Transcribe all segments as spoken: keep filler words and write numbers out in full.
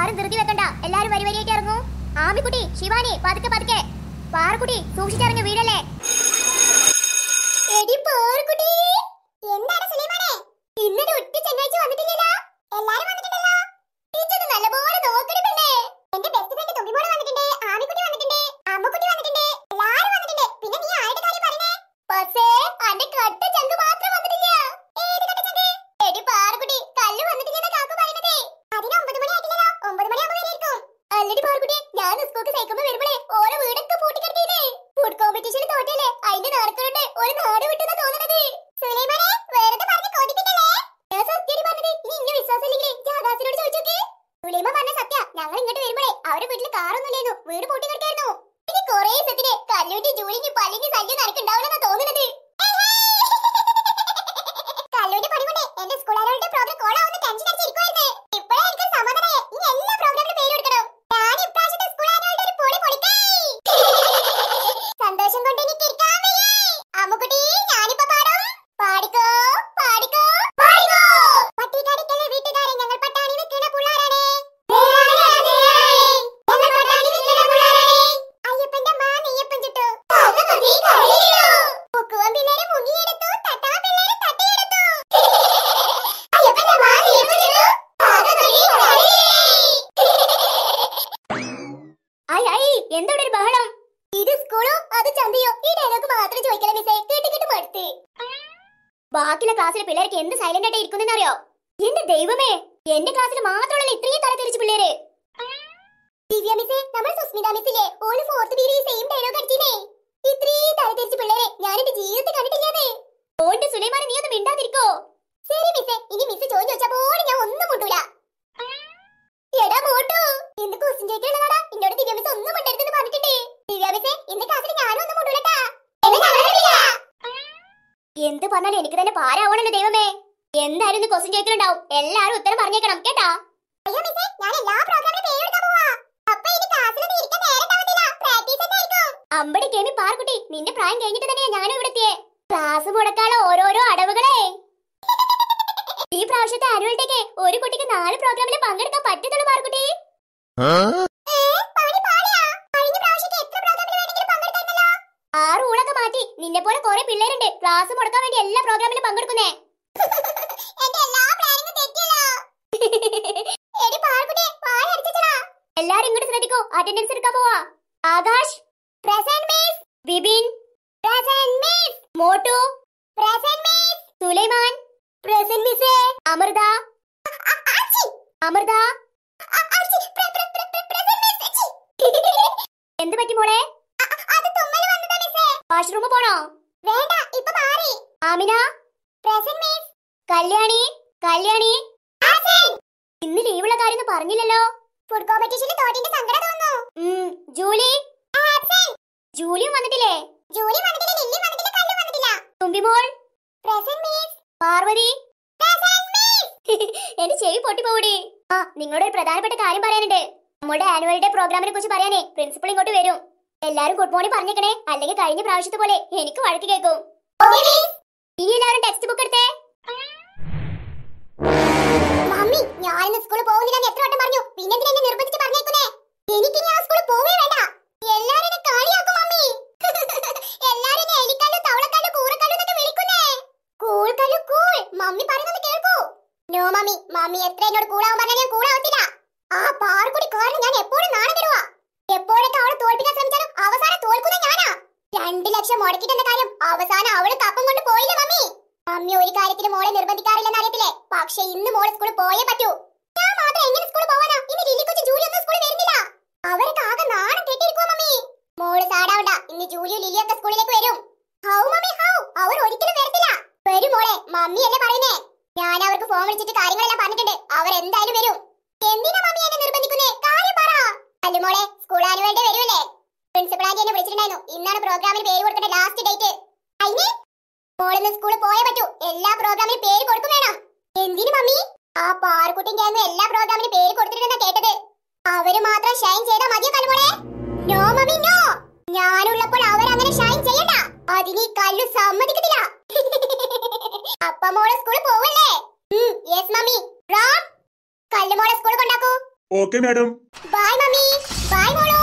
ആരും ധൃതി വെക്കണ്ട, എല്ലാരും വരി വരിയായിട്ട് ഇറങ്ങൂ. ആമിക്കുട്ടി, ശിവാനി, പതുക്കെ പതുക്കെ. പാറക്കുട്ടി, സൂക്ഷിച്ചിറങ്ങി വീഴല്ലേ. എടി പാറക്കുട്ടി, എന്താണ് സുലൈമാനെ ഇന്നലെ ഒറ്റ ചെങ്ങാഴ്ച വന്നിട്ടില്ലല്ലോ? എല്ലാരും വന്നിട്ടുണ്ടല്ലോ. ടീച്ചർ നല്ലപോലെ നോക്കണേ പെണ്ണേ. എന്റെ ബെസ്റ്റ് ഫ്രണ്ട് തുമ്പിമോള് വന്നിട്ടുണ്ട്, ആമിക്കുട്ടി വന്നിട്ടുണ്ട്, അമ്മക്കുട്ടി വന്നിട്ടുണ്ട്, എല്ലാരും വന്നിട്ടുണ്ട്. പിന്നെ നീ ആരുടെ കാര്യം പറഞ്ഞേ? പക്ഷേ അന്റെ കട്ട ചങ്ക് മാത്രം വന്നിട്ടില്ല. ഏത് കട്ട ചങ്ക്? എടി പാറക്കുട്ടി, കല്ല് വന്നിട്ടില്ലെന്നാ കാക്കു പറയുന്നതേ. അതിന് ഒമ്പത് മണി ആയിട്ടില്ലല്ലോ, ഒമ്പത് മണിയാകുമ്പോ വരെയിരിക്കും. അല്ലടി പാറക്കുട്ടി, ഞാൻ സ്കൂൾക്ക് സൈക്കിളിൽ വരുമ്പോഴേ ഓരോ വീടൊക്കെ പൂട്ടിക്കിടക്കിയതേ. ഫുഡ് കോമ്പറ്റീഷന് തോറ്റല്ലേ, അതിന്റെ നടക്കുന്നുണ്ട് ഒരു നാട് വിട്ടെന്നാ തോന്നുന്നത്. സുലൈമാനെ വെറുതെ പറഞ്ഞ് കൊതിപ്പിക്കല്ലേ. ഞാൻ സത്യം പറഞ്ഞത്, ഇനി ഇന്ന വിശ്വാസമില്ലെങ്കിൽ ജാദാസിനോട് ചോദിച്ചോക്ക്. സുലൈമ പറഞ്ഞ സത്യ. ഞങ്ങൾ ഇങ്ങോട്ട് വരുമ്പോഴേ അവരുടെ വീട്ടിൽ കാറൊന്നുമില്ലായിരുന്നു, വീട് പൂട്ടി കിടക്കായിരുന്നു. ഇനി കൊറേ സത്യനെ കല്ലൂറ്റി ജൂലിഞ്ഞ് പല്ലിഞ്ഞ് ശല്യം നടക്കുണ്ടാവില്ലെന്നാ തോന്നുന്നത്. കല്ലൂറ്റി പണി കൊണ്ട് എന്റെ സ്കൂളുകാരുടെ പ്രോഗ്രാം കോളാവുന്ന ടെൻഷൻ അടിച്ചിരിക്കുവായിരുന്നു. ഇപ്പോഴേ എനിക്ക് സമാധാനമായി. ഇനി എല്ലാ പ്രോഗ്രാമിനും പേര് കൊടുക്കണം. ഞാൻ ഇപ്രാവശ്യത്തെ സ്കൂളുകാരുടെ ഒരു പൊളി പൊളിക്കേ. സന്തോഷം കൊണ്ട് എനിക്ക് ഇരിക്കാൻ വയ്യേ. അമ്മുക്കുട്ടി, ഞാനിപ്പോ പാടും. പാടിക്കോ പാടിക്കോ പാടിക്കോ. പട്ടിക്കാടിക്കലെ വീട്ടുകാരെ ഞങ്ങൾ പട്ടാണി വെക്കണ പുള്ളാരാണ്. അയ്യപ്പന്റെ മാ നെയ്യപ്പൻ ചുട്ടു. പൊക്കുവൻ പിള്ളേരെ മുങ്ങിയെടുത്തു, തട്ടാൻ പിള്ളേരെ തട്ടിയെടുത്തു. അയ്യപ്പന്റെ മാ നെയ്യപ്പൻ ചുട്ടു. ആയി ആയി, എന്തോടെ ഒരു ബഹളം? ഇത് സ്കൂളോ അത് ചന്തയോ? ഈ ഡയലോഗ് മാത്രം ചോദിക്കല മിസ്സേ, കേട്ട് കേട്ട് മടുത്ത്. ബാക്കിയുള്ള ക്ലാസ്സിലെ പിള്ളേർക്ക് എന്ത് സൈലന്റ് ആയിട്ട് ഇരിക്കുന്നറിയോ? എന്റെ ദൈവമേ, എന്റെ ക്ലാസ്സിൽ മാത്രമുള്ള ഇത്രയും തല തിരിച്ചു പിള്ളേര്. ദിവ്യ മിസ്സേ, നമ്മൾ സുസ്മിത മിസ്സിലെ ഓള് ഫോർത്ത് പീരിയഡ് സെയിം ഡയലോഗ് അടിച്ചില്ലേ? ഇത്രയും തല തിരിച്ചു പിള്ളേരെ ഞാൻ എന്റെ ജീവിതത്തിൽ കണ്ടിട്ടില്ലാതെ. ഓണ്ട് സുലൈമാനെ, നീ ഒന്ന് മിണ്ടാതിരിക്കോ? ശരി മിസ്സേ, ഇനി മിസ് ചോദിച്ചു വെച്ചാ പോലും ഞാൻ ഒന്നും മുണ്ടൂല. എടാ മോട്ടു, ഇന്ന് ക്വസ്റ്റ്യൻ ചോദിക്കാനുള്ളതാടാ. എന്നോട് ദിവ്യ മിസ് ഒന്നും മുണ്ടരുതെന്ന് പറഞ്ഞിട്ടുണ്ട്. ദിവ്യ മിസ്സേ, ഇന്ന് ക്ലാസ്സിൽ ഞാനും ഒന്നും മുണ്ടൂലട്ടാ. എന്ത് പറഞ്ഞാലും എനിക്ക് തന്നെ പാരാവണല്ലോ ദൈവമേ. എന്തായാലും ഇന്ന് ക്വസ്റ്റ്യൻ ചോദിക്കലുണ്ടാവും, എല്ലാരും ഉത്തരം പറഞ്ഞേക്കണം കേട്ടാ. അമ്പടി കേമി പാർക്കുട്ടി, നിന്റെ പ്രായം കഴിഞ്ഞിട്ട് തന്നെയാ ഞാനും ഇവിടെ എത്തിയേ. ക്ലാസ് മുടക്കാനുള്ള ഓരോരോ അടവുകളെ. ഈ പ്രാവശ്യത്തെ ആനുവൽ ഡേക്ക് ഒരു കുട്ടിക്ക് നാല് പ്രോഗ്രാമിൽ പങ്കെടുക്കാൻ പറ്റത്തുള്ളൂ പാർക്കുട്ടി. ആ റൂളൊക്കെ മാറ്റി നിന്നെ പോലെ കുറെ പിള്ളേരുണ്ട് ക്ലാസ് മുടക്കാൻ വേണ്ടി എല്ലാ പ്രോഗ്രാമിലും പങ്കെടുക്കുന്നേ. എല്ലാരും ഇങ്ങോട്ട് ശ്രദ്ധിക്കൂ, അറ്റൻഡൻസ് എടുക്കാൻ പോവാ. Akash present miss, Vipin present miss, Motu present miss, Sulaiman present miss, Amrita Amrita എന്ത് പറ്റി മോളെ? വാഷ്റൂം പോണോ? വേണ്ട, ഇപ്പൊ മാറി. ആമിന പ്രസന്റ് മിസ്, കല്യാണി കല്യാണി ഇന്ന് ലീവുള്ള കാര്യം പറഞ്ഞില്ലല്ലോ. ഫുഡ് കോമ്പറ്റീഷനിൽ തോറ്റിന്റെ സങ്കടം തോന്നുന്നു. ജൂലി ജൂലിയും വന്നിട്ടില്ലേ? ജൂലി വന്നിട്ടില്ല, ലില്ലി വന്നിട്ടില്ല, കല്ലു വന്നിട്ടില്ല. തുമ്പിമോൾ present miss, Parvathi present miss. എന്റെ ചെവി പൊട്ടി പോകൂടി. ആ, നിങ്ങളോട് ഒരു പ്രധാനപ്പെട്ട കാര്യം പറയാനുണ്ട്. നമ്മുടെ ആനുവൽ ഡേ പ്രോഗ്രാമിനെ കുറിച്ച് പറയാനേ പ്രിൻസിപ്പൾ ഇങ്ങോട്ട് വരും. എല്ലാരും ഗുഡ് മോർണിംഗ് പറഞ്ഞേക്കണേ, അല്ലെങ്കിൽ കഴിഞ്ഞ പ്രാവശ്യത്തെ പോലെ എനിക്ക് വഴക്ക് കേൾക്കും. ഇനി എല്ലാവരും ടെക്സ്റ്റ് ബുക്ക് എടുത്തേ. മമ്മി, ഞാൻ സ്കൂളിൽ പോകുന്നില്ല എത്ര വട്ടം പറഞ്ഞു, പിന്നെ എന്തിനാ എന്നെ നിർബന്ധിച്ച് പറഞ്ഞേക്കുന്നേ? എനിക്ക് ഞാൻ സ്കൂളിൽ പോവേ വേണ്ട. എല്ലാരും എന്നെ കളിയാക്കും മമ്മി. എല്ലാരും എന്നെ എലിക്കല്ലു തവളക്കല്ലു കൂറക്കല്ലു എന്നൊക്കെ വിളിക്കുന്നേ. കൂൾ കല്ലു കൂൾ, മമ്മി പറയുന്നത് കേൾക്കൂ. നോ മമ്മി, മമ്മി എത്ര എന്നോട് കൂളാവാൻ പറഞ്ഞാൽ ഞാൻ കൂളാവത്തില്ല. ആ പാർക്കുടി കാരണം ഞാൻ എപ്പോഴും നാണം തരുവാ. എപ്പോഴൊക്കെ അവളെ തോൽപ്പിക്കാൻ ശ്രമിച്ചാലും അവസാനം തോൽക്കുന്ന ഞാനാ. രണ്ടു ലക്ഷം മുടക്കിട്ടെന്ന കാര്യം അവസാനം അവള് കപ്പം കൊണ്ട് പോയില്ല മമ്മി. മമ്മി ഒരു കാര്യത്തിന് മോളെ നിർബന്ധിക്കാറില്ലെന്ന് അറിയത്തില്ലേ, പക്ഷെ ഇന്ന് മോളെ സ്കൂളിൽ പോയേ പറ്റൂ. ഞാൻ മാത്രം എങ്ങനെ സ്കൂളിൽ പോവാനാ? ഇന്ന് ലില്ലിക്കൊച്ചു ജൂലി ഒന്നും സ്കൂളിൽ വരുന്നില്ല. അവരൊക്കെ ആകെ നാണം കെട്ടിയിരിക്കുവോ മമ്മി. മോള് സാടാവണ്ട, ഇന്ന് ജൂലിയും ലില്ലിയൊക്കെ സ്കൂളിലേക്ക് വരും. ഹൗ മമ്മി ഹൗ, അവർ ഒരിക്കലും വരത്തില്ല. വരും മോളെ, മമ്മി അല്ലേ പറയുന്നേ. ഞാൻ അവർക്ക് ഫോൺ വിളിച്ചിട്ട് കാര്യങ്ങളെല്ലാം പറഞ്ഞിട്ടുണ്ട്, അവരെന്തായാലും വരും. എന്തിനാ മമ്മി എന്നെ നിർബന്ധിക്കുന്നേ? കാര്യം പറ. അല്ല മോളെ, സ്കൂൾ ആനുവൽ ഡേ വരുമല്ലേ? പ്രിൻസിപ്പൾ ആന്റി എന്നെ വിളിച്ചിട്ടുണ്ടായിരുന്നു. ഇന്നാണ് പ്രോഗ്രാമിന് പേര് കൊടുക്കേണ്ട ലാസ്റ്റ് ഡേറ്റ്. അതിന് മോളിന്ന് സ്കൂളിൽ പോയേ പറ്റൂ. എല്ലാ പ്രോഗ്രാമിനും പേര് കൊടുക്കും വേണം. എന്തിനു മമ്മി? ആ പാർക്കുട്ടിയും ക്യാമും എല്ലാ പ്രോഗ്രാമിനും പേര് കൊടുത്തിട്ടുണ്ടെന്നാ കേട്ടത്. അവര് മാത്രം ഷൈൻ ചെയ്താൽ മതിയോ കല്ലുമോളെ? നോ മമ്മി നോ, ഞാനുള്ളപ്പോൾ അവരങ്ങനെ ഷൈൻ ചെയ്യണ്ട. അതിന് കല്ലു സമ്മതിക്കത്തില്ല. അപ്പ മോളെ സ്കൂളിൽ പോവല്ലേ? Yes mummy. റാം, കല്ലുമോളെ സ്കൂളിൽ കൊണ്ടാക്കൂ. Okay madam. Bye mummy. Bye മോളു.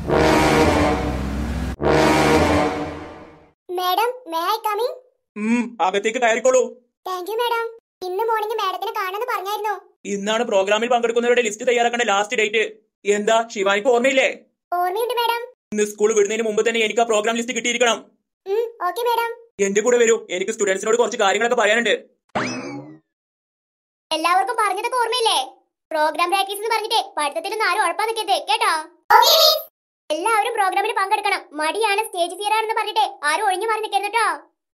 Madam, may I come in? ഉം അകത്തേക്ക് കയറിക്കോളൂ. Thank you madam. ഇന്ന് മോർണിംഗ് മാഡത്തിനെ കാണാമെന്ന് പറഞ്ഞായിരുന്നു. ഇന്നാണ് പ്രോഗ്രാമിൽ പങ്കെടുക്കുന്നവരുടെ ലിസ്റ്റ് തയ്യാറാക്കേണ്ട ലാസ്റ്റ് ഡേറ്റ്. എന്താ ശിവാനിക്ക് ഓർമ്മയില്ലേ? ഓർമ്മയുണ്ട് മാഡം. ഇന്ന് സ്കൂൾ വിടുന്നതിന് മുമ്പ് തന്നെ എനിക്ക് ആ പ്രോഗ്രാം ലിസ്റ്റ് കിട്ടിയിരിക്കണം. Okay madam. എന്റെ കൂടെ വരൂ, എനിക്ക് സ്റ്റുഡൻസിനോട് കുറച്ച് കാര്യങ്ങളൊക്കെ പറയാനുണ്ട്. എല്ലാവർക്കും പറഞ്ഞതൊക്കെ ഓർമ്മയില്ലേ? പ്രോഗ്രാം പ്രാക്ടീസ് എന്ന് പറഞ്ഞിട്ട് പഠിത്തത്തിലൊന്നും ആരും ഉഴപ്പാൻ നിൽക്കരുത് കേട്ടോ. എല്ലാവരും പ്രോഗ്രാമിൽ പങ്കെടുക്കണം. മടിയാണ്, സ്റ്റേജ് ഫിയർ ആണെന്ന് പറഞ്ഞിട്ട് ആരും ഒഴിഞ്ഞു മാറി നിൽക്കരുത് കേട്ടോ.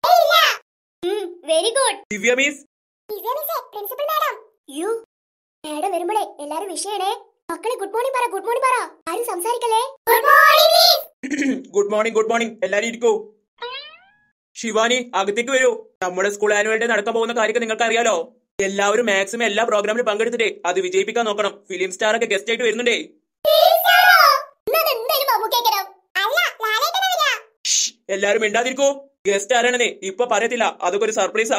Very good. Divya miss. Principal madam. You madam വരുമ്പോഴേ എല്ലാരും വിഷയണേ. മക്കളെ ഗുഡ് മോർണിംഗ് പറ. ഗുഡ് മോർണിംഗ് പറ. ആരും സംസാരിക്കല്ലേ. Good morning miss. Good morning. Good morning. എല്ലാരും ഇരിക്കൂ. ശിവാനി, അകത്തേക്ക് വരൂ. നമ്മുടെ സ്കൂൾ ആനുവൽ ഡേ നടക്കാൻ പോകുന്ന കാര്യം നിങ്ങൾക്ക് അറിയാലോ. എല്ലാവരും മാക്സിമം എല്ലാ പ്രോഗ്രാമിലും പങ്കെടുത്തിട്ടേ അത് വിജയിപ്പിക്കാൻ നോക്കണം. ഫിലിം സ്റ്റാർ ഒക്കെ ഗസ്റ്റ് ആയിട്ട് വരുന്നുണ്ടേ. എല്ലാരും മിണ്ടാതിരിക്കൂ. ഗസ്റ്റ് ആരാണെന്നേ ഇപ്പൊ പറയത്തില്ല, അതൊക്കെ ഒരു സർപ്രൈസാ.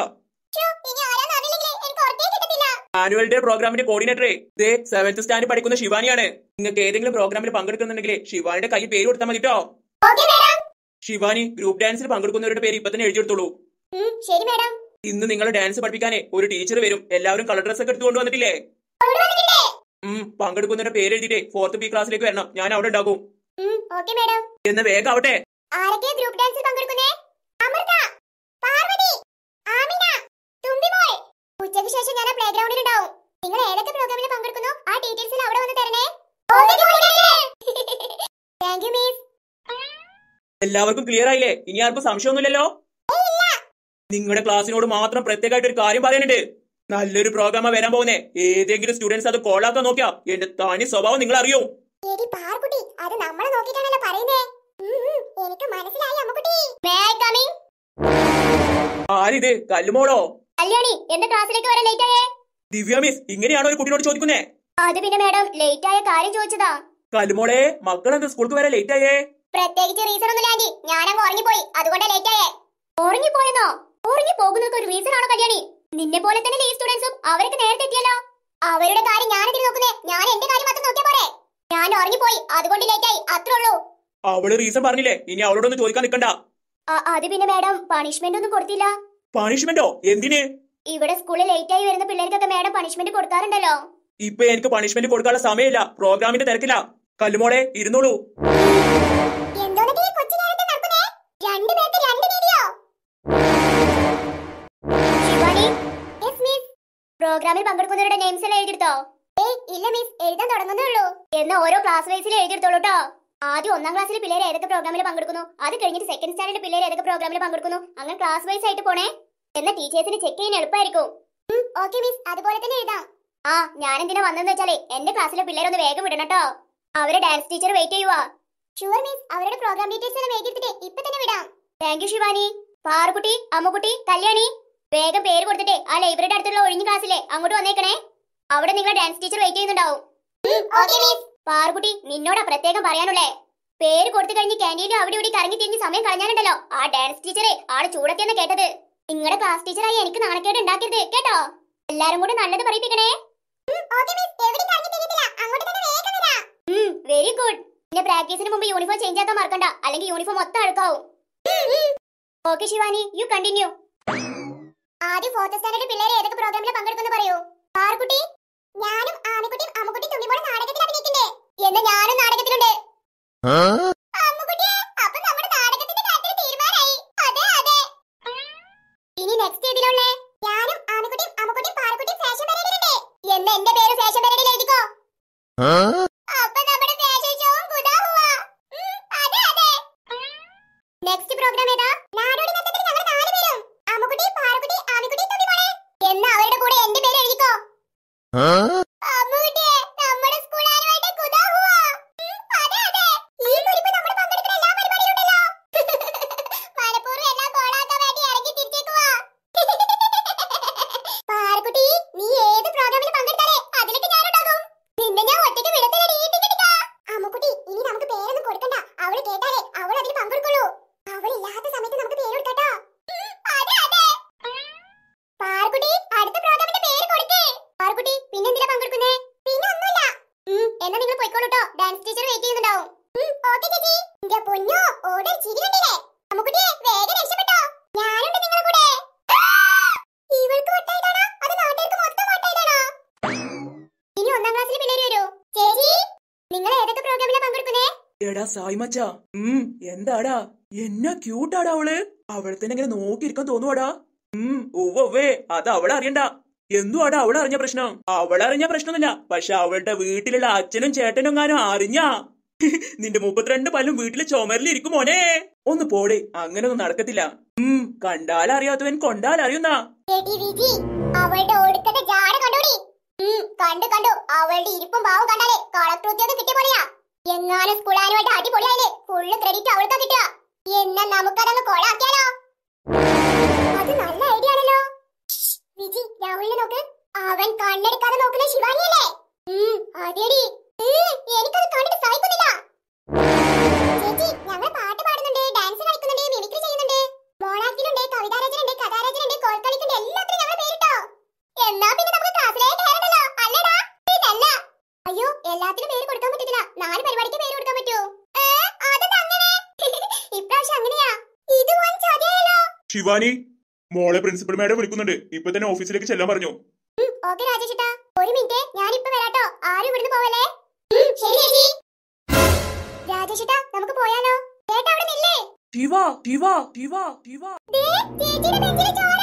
ആനുവൽ ഡേ പ്രോഗ്രാമിന്റെ കോർഡിനേറ്ററെ ദേ സെവൻത് സ്റ്റാൻഡ് പഠിക്കുന്ന ശിവാനിയാണ്. നിങ്ങൾക്ക് ഏതെങ്കിലും പ്രോഗ്രാമിൽ പങ്കെടുക്കുന്നുണ്ടെങ്കിൽ ശിവാനിയുടെ കൈ പേര് കൊടുത്താൽ മതി കേട്ടോ. ശിവാനി, ഗ്രൂപ്പ് ഡാൻസിൽ പങ്കെടുക്കുന്നവരുടെ പേര് ഇപ്പൊ തന്നെ എഴുതിയെടുത്തോളൂ. ഇന്ന് നിങ്ങൾ ഡാൻസ് പഠിപ്പിക്കാനേ ഒരു ടീച്ചർ വരും. എല്ലാവരും കളർ ഡ്രസ് ഒക്കെ എടുത്തുകൊണ്ട് വന്നിട്ടില്ലേ? ഉം പങ്കെടുക്കുന്നവരുടെ പേര് എഴുതിട്ടേ ഫോർത്ത് ബി ക്ലാസ്സിലേക്ക് വരണം. ഞാൻ അവിടെ ഉണ്ടാകും. എന്ന് വേഗം ആവട്ടെ. ഉച്ചയ്ക്ക് ശേഷം ഞാൻ പ്ലേ ഗ്രൗണ്ടിൽ ഉണ്ടാവും. നിങ്ങൾ ഏതൊക്കെ പ്രോഗ്രാമിൽ പങ്കെടുക്കുന്നു ആ ഡീറ്റെയിൽസ് അവിടെ വന്ന് തരണേ. Thank you miss. എല്ലാവർക്കും ക്ലിയർ ആയില്ലേ? ഇനി ആർക്കും സംശയമൊന്നുമില്ലല്ലോ? നിങ്ങളുടെ ക്ലാസ്സിനോട് മാത്രം പ്രത്യേകമായിട്ട് ഒരു കാര്യം പറയാനുണ്ട്. നല്ലൊരു പ്രോഗ്രാമാ വരാൻ പോകുന്നേ. ഏതെങ്കിലും സ്റ്റുഡൻസ് അത് കോളാക്കാൻ നോക്കിയാ എന്റെ തനി സ്വഭാവം നിങ്ങൾ അറിയൂ. ആരിത്? കല്ലുമോളോ? കല്യാണി, എന്റെ ക്ലാസ്സിലേക്ക് വരാൻ ലേറ്റ് ആയേ. ദിവ്യ മിസ്, ഇങ്ങനെയാണോ ഒരു കുട്ടിയോട് ചോദിക്കുന്നേ? അത് പിന്നെ മാഡം ലേറ്റ് ആയ കാര്യം ചോദിച്ചതാ. കല്ലുമോളെ, മക്കളെന്താ സ്കൂൾക്ക് വരാൻ ലേറ്റ് ആയേ? പ്രത്യേകിച്ച് റീസൺ ഒന്നുമില്ല ആന്റി, ഞാനങ്ങ് ഉറങ്ങിപ്പോയി, അതുകൊണ്ടാ ലേറ്റ് ആയേ. ഉറങ്ങിപ്പോയെന്നോ? ഉറങ്ങി പോകുന്നതൊക്കെ ഒരു റീസൺ ആണോ കല്യാണി? നിന്നെ പോലെ തന്നെ ഈ സ്റ്റുഡൻസും അവർക്ക് നേരത്തെ എത്തിയല്ലോ. അവരുടെ കാര്യം ഞാനെതിരെ നോക്കുന്നേ, ഞാൻ എന്റെ കാര്യം മാത്രം നോക്കിയാ പോരെ. ഞാൻ ഉറങ്ങിപ്പോയി, അതുകൊണ്ട് ലേറ്റ് ആയി, അത്രേ ഉള്ളൂ. അവള് റീസൺ പറഞ്ഞില്ലേ, ഇനി അവളോടൊന്നും ചോദിക്കാൻ നിൽക്കണ്ട. അത് പിന്നെ മാഡം പണിഷ്മെന്റ് ഒന്നും കൊടുത്തില്ല. പണിഷ്മെന്റോ? എന്തിന്? ഇവിടെ സ്കൂളിൽ ലേറ്റ് ആയി വരുന്ന പിള്ളേർക്കൊക്കെ മാഡം പണിഷ്മെന്റ് കൊടുക്കാറുണ്ടല്ലോ. ഇപ്പൊ എനിക്ക് പണിഷ്മെന്റ് കൊടുക്കാനുള്ള സമയമില്ല, പ്രോഗ്രാമിന്റെ തിരക്കില്ല. കല്ലുമോളെ, ഇരുന്നോളൂ. പ്രോഗ്രാമിൽ പങ്കെടുക്കുന്നവരുടെ നെയിംസ് എല്ലാം എഴുതിയെടുത്തോ? ഏയ് ഇല്ല മിസ്, എഴുതാൻ തുടങ്ങുന്നേ ഉള്ളൂ. എന്നാ ഓരോ ക്ലാസ് വൈസിൽ എഴുതിയെടുത്തോളൂ കേട്ടോ. ആദ്യം ഒന്നാം ക്ലാസ്സിലെ പിള്ളേർ ഏതൊക്കെ പ്രോഗ്രാമിൽ പങ്കെടുക്കുന്നു, അത് കഴിഞ്ഞിട്ട് സെക്കൻഡ് സ്റ്റാൻഡേർഡ് പിള്ളേർ ഏതൊക്കെ പ്രോഗ്രാമിൽ പങ്കെടുക്കുന്നു, അങ്ങനെ ക്ലാസ് വൈസ് ആയിട്ട് പോണേ. എന്നാ ടീച്ചേഴ്സിന് ചെക്ക് ചെയ്യാൻ എളുപ്പമായിരിക്കും. ഓക്കെ മിസ്, അതുപോലെ തന്നെ എഴുതാം. ആ ഞാൻ എന്തിനാ വന്നെന്ന് വെച്ചാലേ എന്റെ ക്ലാസ്സിലെ പിള്ളേരൊന്ന് വേഗം വിടണം കേട്ടോ. അവരെ ഡാൻസ് ടീച്ചർ വെയിറ്റ് ചെയ്യുവാ. ഷുവർ മിസ്, അവരുടെ പ്രോഗ്രാം ഡീറ്റെയിൽസ് എല്ലാം എഴുതിയിട്ട് ഇപ്പൊ തന്നെ വിടാം. Thank you Shivani. പാറുകുട്ടി, അമ്മുകുട്ടി, കല്യാണി, വേഗം പേര് കൊടുത്തിട്ട് ആ ലൈബ്രറിയുടെ അടുത്തുള്ള ഒഴിഞ്ഞ ക്ലാസ്സിലെ അങ്ങോട്ട് വന്നേക്കണേ. അവിടെ നിങ്ങളെ ഡാൻസ് ടീച്ചർ വെയിറ്റ് ചെയ്യുന്നുണ്ടാവും. പാറുകുട്ടി, നിന്നോടാ പ്രത്യേകം പറയാനുള്ളേ. പേര് കൊടുത്തു കഴിഞ്ഞ് ക്യാൻറ്റീനിലും അവിടെ ഇവിടെ കറങ്ങി തിരിഞ്ഞ് സമയം കളഞ്ഞാലുണ്ടല്ലോ ആ ഡാൻസ് ടീച്ചറെ ആള് ചൂടൊക്കെയെന്ന് കേട്ടത്. നിങ്ങളുടെ ക്ലാസ് ടീച്ചറായി എനിക്ക് നാണക്കേട് ഉണ്ടാക്കരുത് കേട്ടോ. എല്ലാരും കൂടി നല്ലത് പറയിപ്പിക്കണേ. Very good. പിന്നെ പ്രാക്ടീസിന് മുമ്പ് യൂണിഫോം ചേഞ്ച് ആക്കാൻ മറക്കണ്ട, അല്ലെങ്കിൽ യൂണിഫോം മൊത്തം അഴുക്കാവും. Okay Shivani, you continue. ആദ്യം ഫോർത്ത് സ്റ്റാൻഡേർഡ് പിള്ളേരെ ഏതൊക്കെ പ്രോഗ്രാമിൽ പങ്കെടുക്കുന്നു പറയൂ. പാറുകുട്ടി, ഞാനും ആമിക്കുട്ടിയും അമ്മുക്കുട്ടിയും തുമ്പിമോളും നാടകത്തിൽ അഭിനയിക്കണ്ടേ? എന്നാ ഞാനും നാടകത്തിലുണ്ട്. അപ്പൊ നമ്മുടെ നാടകത്തിന്റെ കാര്യത്തിൽ തീരുമാനമായി. അതെ അതെ. ഇനി നെക്സ്റ്റ് ഏതിലുള്ളേ? ഞാനും ആമിക്കുട്ടിയും അമ്മുക്കുട്ടിയും പാറുകുട്ടിയും ഫാഷൻ പരേഡിലുണ്ട്. എന്നാ എന്റെ പേര് ഫാഷൻ പരേഡിൽ എഴുതിക്കോ. അപ്പൊ നമ്മുടെ ഫാഷൻ ഷോ കുദാ ഹുവാ. അതെ അതെ. നെക്സ്റ്റ് പ്രോഗ്രാം ഏതാ? നാടോടി നൃത്തത്തിൽ ഞങ്ങൾ നാല് പേരും. അമ്മുക്കുട്ടി, പാറുകുട്ടി, ആമിക്കുട്ടി, തുമ്പിമോളെ. എന്നാ അവരുടെ കൂടെ എന്റെ പേര് എഴുതിക്കോ. അമ്മുകുട്ടി, നമ്മുടെ സ്കൂൾ ആനുവൽ ഡേ കുദാ ഹുവാ. അതെ അതെ. ഈ കുറിപ്പ് നമ്മൾ പങ്കെടുക്കുന്ന എല്ലാ പരിപാടിയിലുണ്ടല്ലോ. മനപ്പൂർവ്വം എല്ലാ കോളാക്കാൻ വേണ്ടി ഇറങ്ങി തിരിച്ചേക്കുവാ. പാറുകുട്ടി, നീ ഏത് പ്രോഗ്രാമിൽ പങ്കെടുത്താലേ അതിലൊക്കെ ഞാനുണ്ടാകും. നിന്നെ ഞാൻ ഒറ്റയ്ക്ക് വിടത്തില്ലടി. അമ്മുകുട്ടി, ഇനി നമുക്ക് പേരൊന്നും കൊടുക്കണ്ട. അവള് കേട്ടാലേ അവൾ അതിൽ പങ്കെടുക്കുള്ളൂ. അവളില്ലാത്ത സമയത്ത് നമുക്ക് പേര് കൊടുക്കട്ടോ. അതെ അതെ. പാറുകുട്ടി, അടുത്ത പ്രോഗ്രാമിന്റെ പേര് കൊടുക്കേ. പാറുകുട്ടി, പിന്നെന്തിനാ എന്നാ നിങ്ങൾ പോയിക്കോളൂട്ടോ, ഡാൻസ് ടീച്ചർ വെയിറ്റ് ചെയ്യുന്നുണ്ടാവും. ഓക്കേ ചേച്ചി. എന്റെ പൊന്നോ, ഓടെ ചിരി കണ്ടില്ലേ? നമുക്കുട്ടിയെ വേഗം രക്ഷപ്പെട്ടോ. ഞാനുണ്ട് നിങ്ങളുടെ കൂടെ. ഇവൾക്ക് വട്ടായതാണോ അത് നാട്ടുകാർക്ക് മൊത്തം വട്ടായതാണോ? ഇനി ഒന്നാം ക്ലാസ്സിലെ പിള്ളേര് വരൂ. ചേച്ചി, നിങ്ങൾ ഏതൊക്കെ പ്രോഗ്രാമിലാ പങ്കെടുക്കുന്നേ? എടാ സായി മച്ചാ, ഉം എന്താടാ എന്നാ ക്യൂട്ടാടാ അവള്. അവളെ തന്നെ ഇങ്ങനെ നോക്കിയിരിക്കാൻ തോന്നുവാടാ. ഉം ഉവ്വേ, അത് അവളെ അറിയണ്ട. എന്തുവാടാ അവളെ അറിഞ്ഞ പ്രശ്നം? അവളറിഞ്ഞ പ്രശ്നമൊന്നുമില്ല, പക്ഷെ അവളുടെ വീട്ടിലുള്ള അച്ഛനും ചേട്ടനും എങ്ങാനും അറിഞ്ഞാ നിന്റെ മുപ്പത്തിരണ്ട് പല്ലും വീട്ടിലെ ചുമരിലിരിക്കും മോനെ. ഒന്ന് പോടെ, അങ്ങനെ ഒന്നും നടക്കത്തില്ല. ഉം കണ്ടാലറിയാത്തവൻ കൊണ്ടാലറിയുന്നാ. അവളുടെ ഒടുക്കത്തെ ജാട കണ്ടോടി. കണ്ടു കണ്ടു, അവളുടെ ഇരിപ്പും ഭാവം കണ്ടാലേ കളക്ടർ ഉദ്യോഗം കിട്ടിയ പോലെയാ. എങ്ങാനും സ്കൂളാനുമായിട്ട് അടിപൊളിയായാലേ ഫുള്ള് ക്രെഡിറ്റ് അവൾക്കാ കിട്ടുക. എന്നാ നമുക്കതങ്ങ് കൊളാക്കിയാലോ? അത് നല്ല ഐഡിയ ആണല്ലോ. വിജി, രാഹുലിനെ നോക്ക്. അവൻ കണ്ണെടുക്കാതെ നോക്കുന്ന ശിവാനിയല്ലേ? അതെടി, എനിക്കത് കണ്ടിട്ട് സഹിക്കുന്നില്ല. ചേച്ചി, ഞങ്ങൾ പാട്ട് പാടുന്നുണ്ട്, ഡാൻസ് കളിക്കുന്നുണ്ട്, മിമിക്രി ചെയ്യുന്നുണ്ട്, മോണാക്ടിലുണ്ട്, കവിതാരചനുണ്ട്, കഥാരചനുണ്ട്, കോൽക്കളിക്കുണ്ട്, എല്ലാത്തിനും ഞങ്ങൾ പേരിട്ടോ. എന്നാ പിന്നെ നമുക്ക് ക്ലാസ്സിലേക്ക് കയറണ്ടല്ലോ, അല്ലടാ? പിന്നല്ല. അയ്യോ, എല്ലാത്തിനും പേര് കൊടുക്കാൻ പറ്റത്തില്ല. നാല് പരിപാടിക്ക് പേര് കൊടുക്കാൻ പറ്റൂ. അതെന്താ അങ്ങനെ? ഇപ്രാവശ്യം അങ്ങനെയാ. ഇത് വൻ ചതിയായല്ലോ. ശിവാനി, മോളെ പ്രിൻസിപ്പൽ മാഡം വിളിക്കുന്നുണ്ട്. ഇപ്പൊ തന്നെ ഓഫീസിലേക്ക് ചെല്ലാൻ പറഞ്ഞു. ഓക്കേ രാജേഷേട്ടാ, ഒരു മിനിറ്റ്, ഞാനിപ്പോ വരാട്ടോ. ആരും ഇവിടുന്ന് പോവല്ലേ? ശരി ചേച്ചി. രാജേഷേട്ടാ, നമുക്ക് പോയാലോ? ചേട്ടാ അവിടെ നില്ലേ? ശിവ ശിവ ശിവ ശിവ ചേച്ചിയുടെ ബെഞ്ചിലെ